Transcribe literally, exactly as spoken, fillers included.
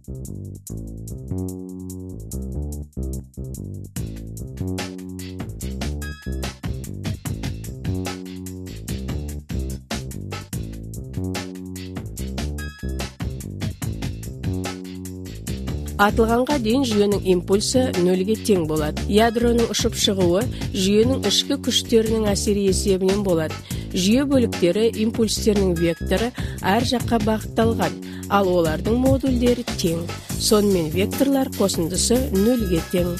Атылғанға дейін жүйенің импульсы нөлге тең болады. Ядроның ұшып шығуы жүйенің ішкі күштерінің әсері есебінен болады. Жүйе бөліктері импульстерінің векторы әр жаққа бағытталған, ал олардың модульдері тең. Сонымен векторлар қосындысы нөлге тең.